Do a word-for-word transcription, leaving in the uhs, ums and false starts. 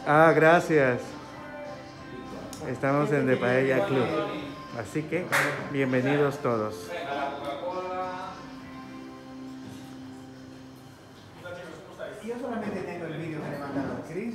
Ah, gracias. Estamos en The Paella Club. Así que, bienvenidos todos. Yo solamente tengo el vídeo que le mandaron Chris.